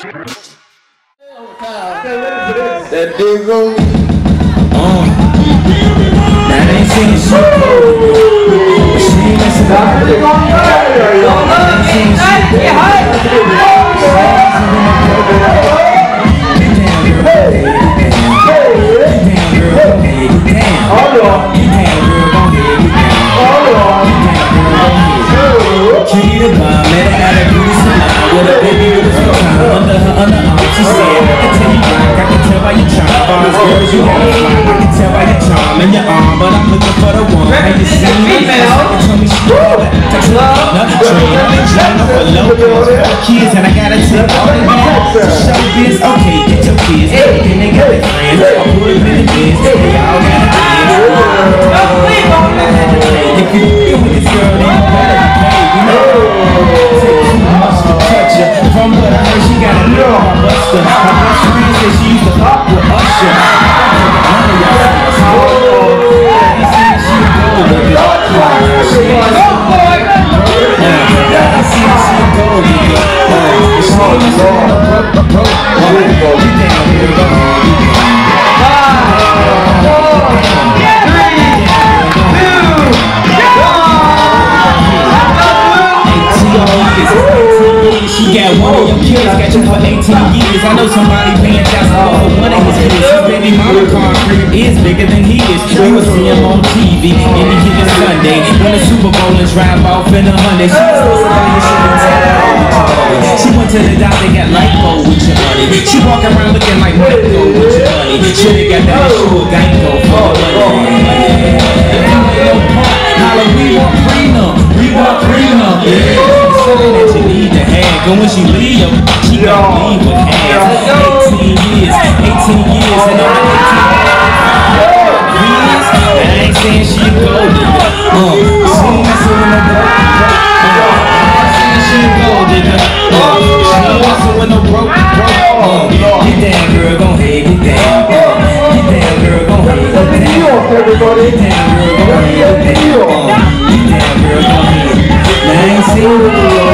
That dig on me. That ain't seen shit. She ain't messing about it. In your arm, but I'm looking for the one. And you see me, tell me she got text love, another train, for low kids, and I gotta take all the man to show this. Okay, get your kids, then they got their friends. I'll put them in the bins, they all got a if you deal with this girl, then you better pay. You know, take too much to touch her. From what I heard, she got a girl on Buster. My best friend said she used to fuck with Usher. She got one of your kids, got you for 18 years. I know somebody paying child support for one of his kids. His baby mama car is bigger than he is. You will see him on TV any given Sunday. When the Super Bowl and drive off in a Hyundai. She went to the doctor, got lipo with your money. She walk around looking like Michael with your money. Should've got that issue of Geico for the money. Holla, we want prenup, we want prenup. Something that you need to have. And when she leave, she gon' leave with half. 18 years, and I'm 18 years. I ain't saying she a gold digger. She ain't messing with no broke. I ain't saying she a gold digger. She ain't messing with no broke. Get down, girl, gon' head, get down. Get down, girl, gon' head, get down. Get down, girl, gon' head, get down. Get down, girl, gon' head. I ain't seen